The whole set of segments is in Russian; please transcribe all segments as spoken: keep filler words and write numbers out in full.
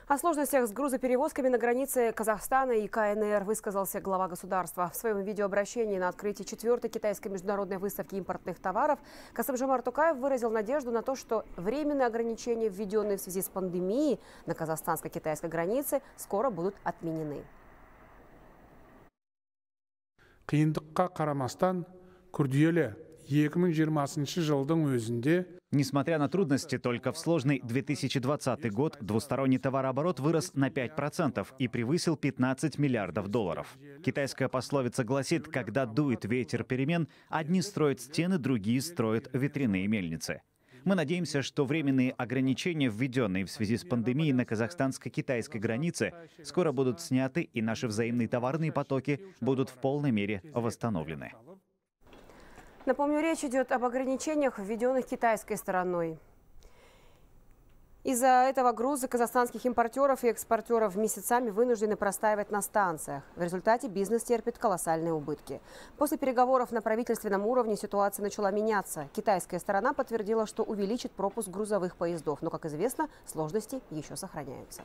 О сложностях с грузоперевозками на границе Казахстана и ка эн эр высказался глава государства. В своем видеообращении на открытии четвертой китайской международной выставки импортных товаров Касым-Жомарт Токаев выразил надежду на то, что временные ограничения, введенные в связи с пандемией на казахстанско-китайской границе, скоро будут отменены. Қиындыққа қарамастан күрделі екі мың жиырмасыншы жылдың өзінде Несмотря на трудности, только в сложный две тысячи двадцатый год двусторонний товарооборот вырос на пять процентов и превысил пятнадцать миллиардов долларов. Китайская пословица гласит: когда дует ветер перемен, одни строят стены, другие строят ветряные мельницы. Мы надеемся, что временные ограничения, введенные в связи с пандемией на казахстанско-китайской границе, скоро будут сняты, и наши взаимные товарные потоки будут в полной мере восстановлены. Напомню, речь идет об ограничениях, введенных китайской стороной. Из-за этого грузы казахстанских импортеров и экспортеров месяцами вынуждены простаивать на станциях. В результате бизнес терпит колоссальные убытки. После переговоров на правительственном уровне ситуация начала меняться. Китайская сторона подтвердила, что увеличит пропуск грузовых поездов. Но, как известно, сложности еще сохраняются.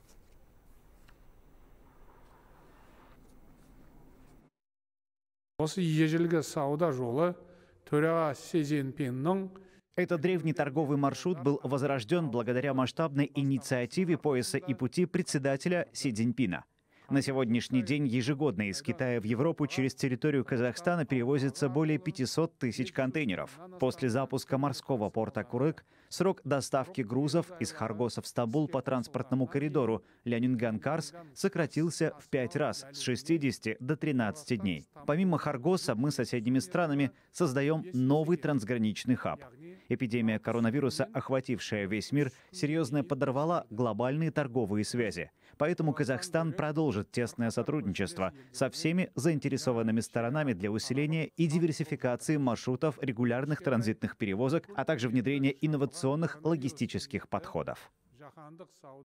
Этот древний торговый маршрут был возрожден благодаря масштабной инициативе пояса и пути председателя Си Цзиньпина. На сегодняшний день ежегодно из Китая в Европу через территорию Казахстана перевозится более пятисот тысяч контейнеров. После запуска морского порта Курык срок доставки грузов из Харгоса в Стамбул по транспортному коридору Ляньюнган-Карс сократился в пять раз с шестидесяти до тринадцати дней. Помимо Харгоса мы с соседними странами создаем новый трансграничный хаб. Эпидемия коронавируса, охватившая весь мир, серьезно подорвала глобальные торговые связи. Поэтому Казахстан продолжит тесное сотрудничество со всеми заинтересованными сторонами для усиления и диверсификации маршрутов регулярных транзитных перевозок, а также внедрения инновационных логистических подходов.